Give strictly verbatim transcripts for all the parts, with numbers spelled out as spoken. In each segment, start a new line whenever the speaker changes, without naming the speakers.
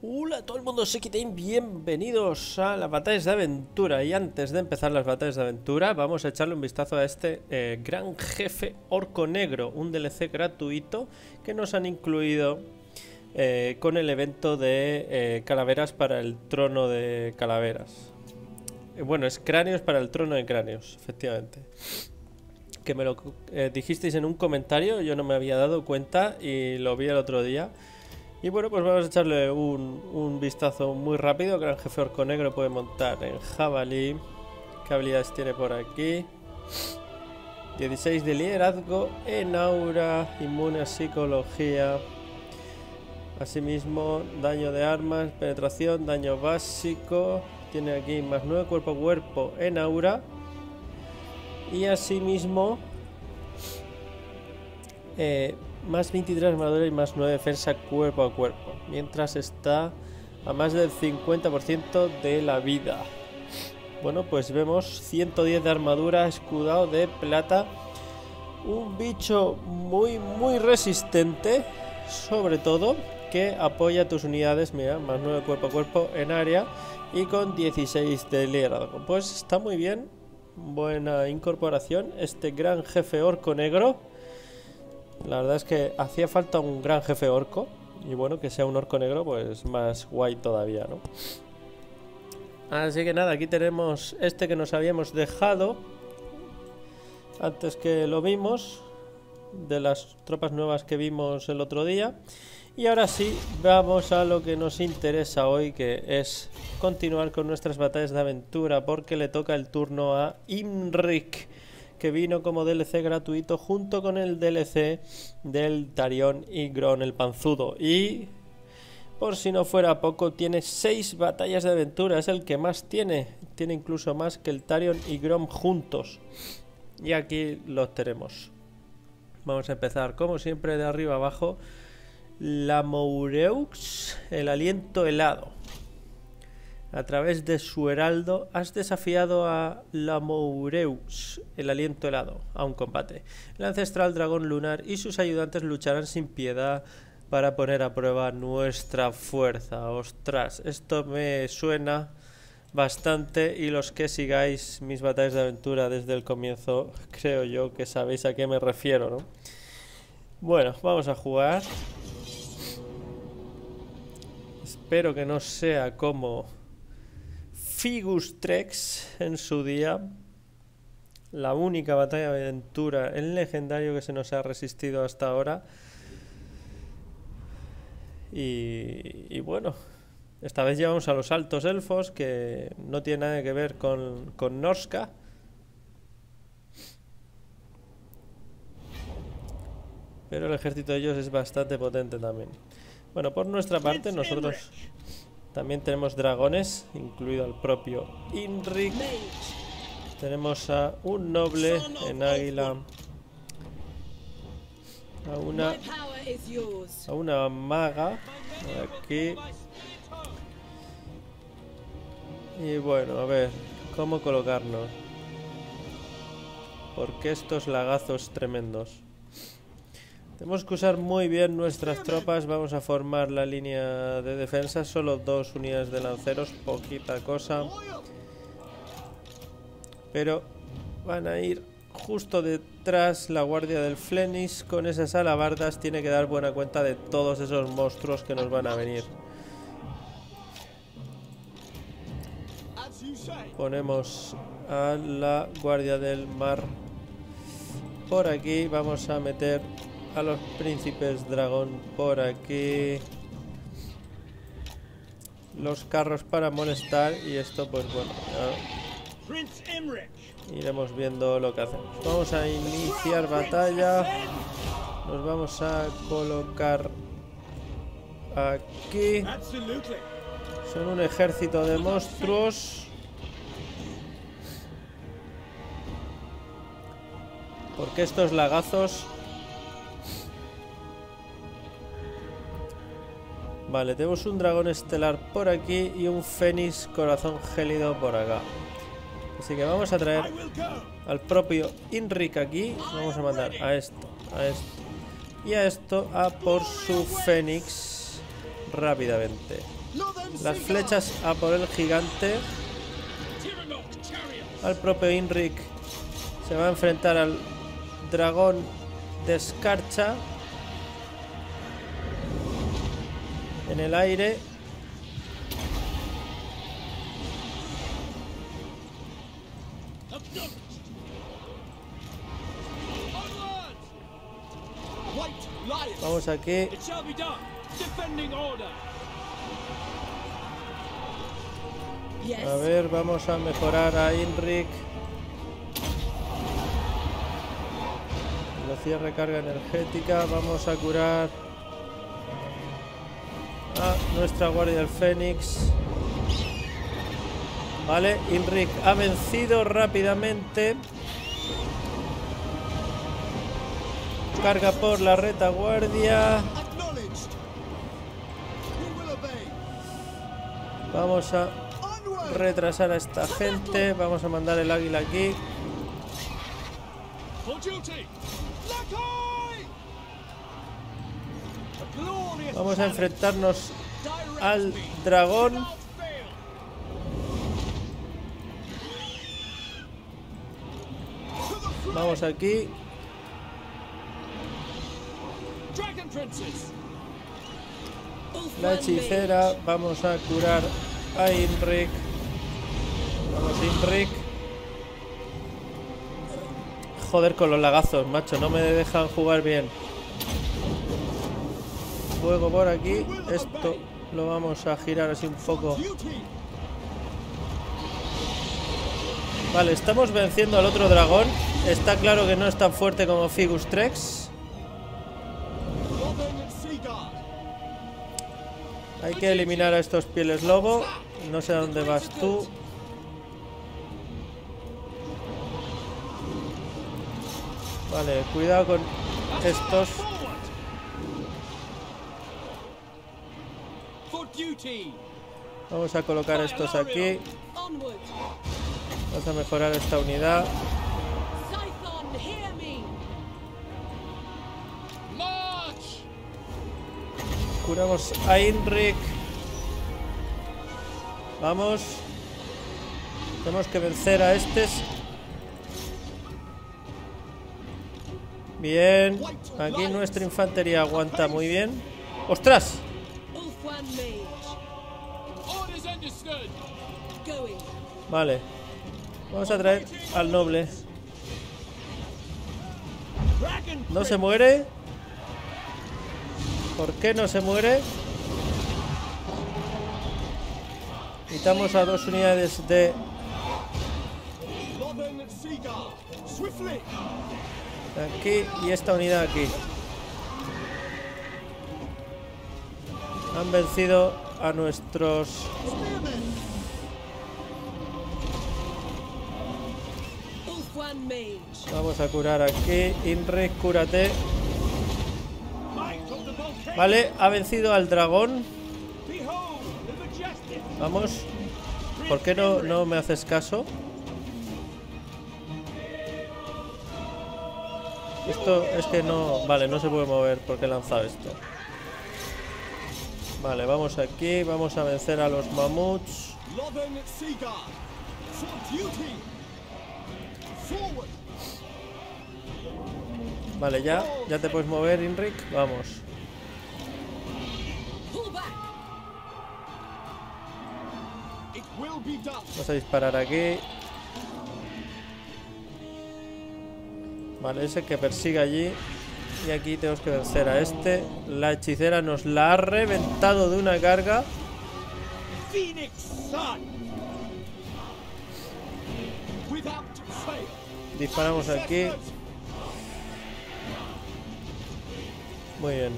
Hola a todo el mundo, soy Kitain, bienvenidos a las batallas de aventura. Y antes de empezar las batallas de aventura, vamos a echarle un vistazo a este eh, Gran Jefe Orco Negro, un D L C gratuito que nos han incluido eh, con el evento de eh, calaveras para el trono de calaveras. Eh, bueno, es cráneos para el trono de cráneos, efectivamente. Que me lo eh, dijisteis en un comentario, yo no me había dado cuenta y lo vi el otro día. Y bueno, pues vamos a echarle un, un vistazo muy rápido. Gran Jefe Orco Negro puede montar en jabalí. ¿Qué habilidades tiene por aquí? dieciséis de liderazgo, en aura, inmune a psicología. Asimismo, daño de armas, penetración, daño básico. Tiene aquí más nueve cuerpo a cuerpo en aura. Y asimismo, eh, más veintitrés armadura y más nueve defensa cuerpo a cuerpo, mientras está a más del cincuenta por ciento de la vida. Bueno, pues vemos ciento diez de armadura, escudado de plata, un bicho muy muy resistente, sobre todo que apoya tus unidades, mira, más nueve cuerpo a cuerpo en área y con dieciséis de liderazgo. Pues está muy bien, buena incorporación este Gran Jefe Orco Negro. La verdad es que hacía falta un gran jefe orco. Y bueno, que sea un orco negro, pues más guay todavía, ¿no? Así que nada, aquí tenemos este que nos habíamos dejado antes que lo vimos, de las tropas nuevas que vimos el otro día. Y ahora sí, vamos a lo que nos interesa hoy, que es continuar con nuestras batallas de aventura, porque le toca el turno a Imrik, que vino como D L C gratuito junto con el D L C del Tarion y Gron el Panzudo. Y por si no fuera poco, tiene seis batallas de aventura, es el que más tiene, tiene incluso más que el Tarion y Gron juntos. Y aquí los tenemos. Vamos a empezar como siempre de arriba abajo. La Moureux, el aliento helado. A través de su heraldo has desafiado a la Moureux, el aliento helado, a un combate. El ancestral dragón lunar y sus ayudantes lucharán sin piedad para poner a prueba nuestra fuerza. Ostras, esto me suena bastante, y los que sigáis mis batallas de aventura desde el comienzo, creo yo que sabéis a qué me refiero, ¿no? Bueno, vamos a jugar. Espero que no sea como Figustrex en su día, la única batalla de aventura en legendario que se nos ha resistido hasta ahora. Y, y bueno, esta vez llevamos a los altos elfos, que no tiene nada que ver con, con Norska. Pero el ejército de ellos es bastante potente también. Bueno, por nuestra parte nosotros también tenemos dragones, incluido el propio Imrik. Tenemos a un noble en águila, a una, a una maga aquí. Y bueno, a ver, ¿cómo colocarnos? Porque estos lagazos tremendos. Tenemos que usar muy bien nuestras tropas. Vamos a formar la línea de defensa. Solo dos unidades de lanceros, poquita cosa. Pero van a ir justo detrás la guardia del Flenis. Con esas alabardas tiene que dar buena cuenta de todos esos monstruos que nos van a venir. Ponemos a la guardia del mar por aquí. Vamos a meter a los príncipes dragón por aquí, los carros para molestar, y esto pues bueno, ya iremos viendo lo que hacemos. Vamos a iniciar batalla. Nos vamos a colocar aquí. Son un ejército de monstruos. Porque estos lagazos... Vale, tenemos un dragón estelar por aquí y un fénix corazón gélido por acá. Así que vamos a traer al propio Imrik aquí. Vamos a mandar a esto, a esto y a esto a por su fénix rápidamente. las flechas a por el gigante. Al propio Inrik se va a enfrentar al dragón de escarcha en el aire. Vamos aquí. A ver, vamos a mejorar a Inrik. Velocidad de recarga energética. Vamos a curar a nuestra guardia del Fénix. Vale, Inrik ha vencido rápidamente. Carga por la retaguardia. Vamos a retrasar a esta gente. Vamos a mandar el águila aquí. Vamos a enfrentarnos al dragón. Vamos aquí. La hechicera. Vamos a curar a Inrik. Vamos, Inrik. Joder con los lagazos, macho. No me dejan jugar bien. Fuego por aquí. Esto lo vamos a girar así un poco. Vale, estamos venciendo al otro dragón. Está claro que no es tan fuerte como Figustrex. Hay que eliminar a estos pieles lobo. No sé a dónde vas tú. Vale, cuidado con estos. Vamos a colocar estos aquí. Vamos a mejorar esta unidad. Curamos a Inrik. Vamos. Tenemos que vencer a estos. Bien. Aquí nuestra infantería aguanta muy bien. ¡Ostras! Vale. Vamos a traer al noble. ¿No se muere? ¿Por qué no se muere? Quitamos a dos unidades de... aquí y esta unidad aquí. Han vencido a nuestros... Vamos a curar aquí. Inrik, cúrate. Vale, ha vencido al dragón. Vamos. ¿Por qué no, no me haces caso? Esto es que no... Vale, no se puede mover porque he lanzado esto. Vale, vamos aquí. Vamos a vencer a los mamuts. Vale, ya. Ya te puedes mover, Inrik. Vamos. Vamos a disparar aquí. Vale, ese que persigue allí. Y aquí tenemos que vencer a este. La hechicera nos la ha reventado de una carga. Disparamos aquí. Muy bien.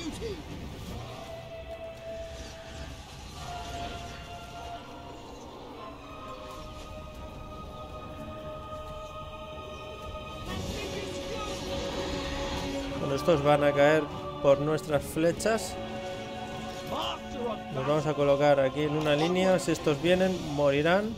Bueno, estos van a caer por nuestras flechas. Nos vamos a colocar aquí en una línea. Si estos vienen, morirán.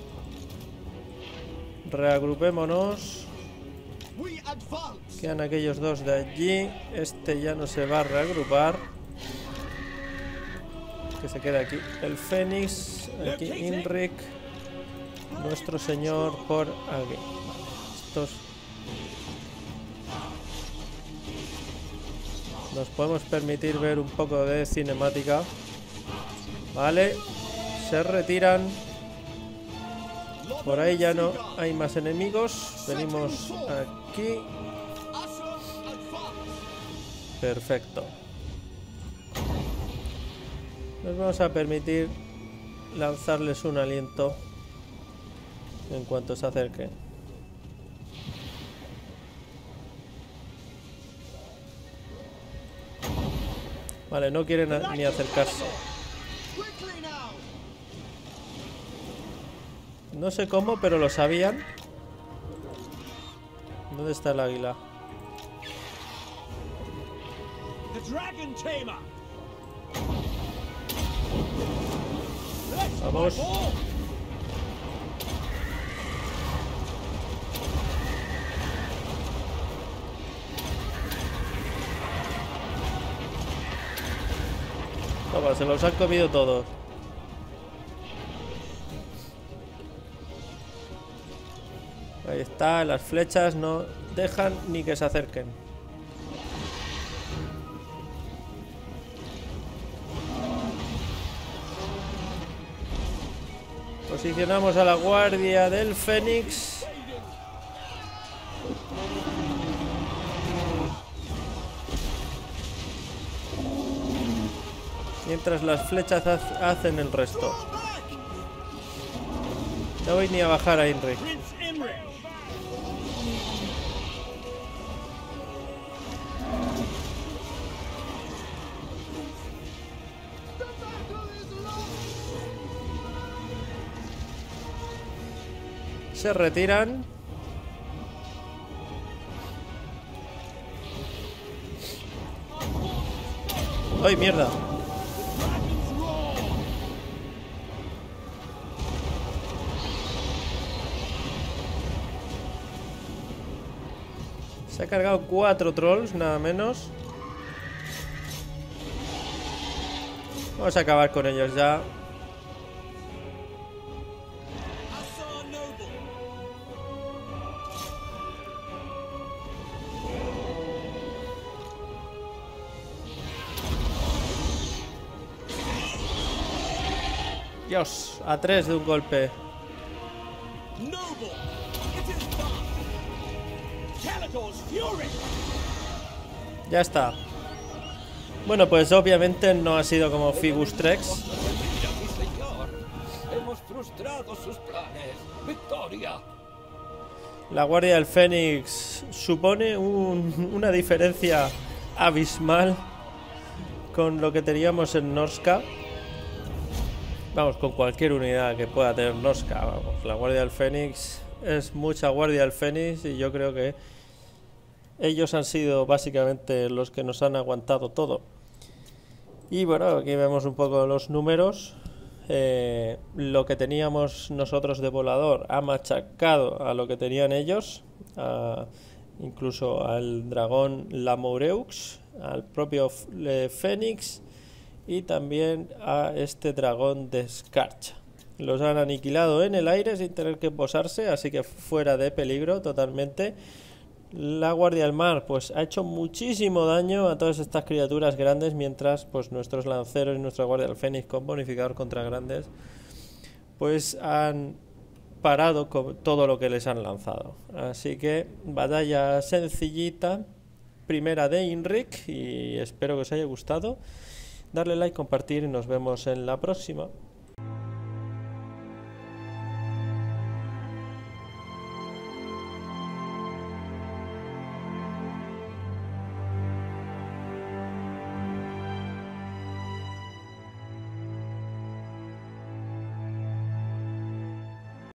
Reagrupémonos. Quedan aquellos dos de allí. Este ya no se va a reagrupar. Que se quede aquí el Fénix. Aquí Inrik. Nuestro señor por aquí. Estos nos podemos permitir ver un poco de cinemática. Vale. Se retiran. Por ahí ya no hay más enemigos. Venimos aquí. Perfecto. Nos vamos a permitir lanzarles un aliento en cuanto se acerquen. Vale, no quieren ni acercarse. No sé cómo, pero lo sabían. ¿Dónde está el águila? Vamos. Toma, se los han comido todos. Ahí está, las flechas no dejan ni que se acerquen. Posicionamos a la guardia del Fénix. Mientras las flechas hacen el resto. No voy ni a bajar a Inrik. Se retiran. ¡Ay, mierda! Se ha cargado cuatro trolls, nada menos. Vamos a acabar con ellos ya. Dios, a tres de un golpe. Ya está. Bueno, pues obviamente no ha sido como Figustrex.
Hemos frustrado sus planes. ¡Victoria!
La guardia del Fénix supone un, una diferencia abismal con lo que teníamos en Norsca. Vamos, con cualquier unidad que pueda tener Norsca, vamos. La guardia del Fénix es mucha guardia del Fénix y yo creo que ellos han sido básicamente los que nos han aguantado todo. Y bueno, aquí vemos un poco los números. Eh, lo que teníamos nosotros de volador ha machacado a lo que tenían ellos, a, incluso al dragón Lamoureux, al propio eh, Fénix y también a este dragón de Escarcha. Los han aniquilado en el aire sin tener que posarse, así que fuera de peligro totalmente. La guardia del mar pues ha hecho muchísimo daño a todas estas criaturas grandes, mientras pues nuestros lanceros y nuestra guardia del Fénix con bonificador contra grandes pues han parado con todo lo que les han lanzado. Así que batalla sencillita, primera de Inrik, y espero que os haya gustado. Darle like, compartir y nos vemos en la próxima.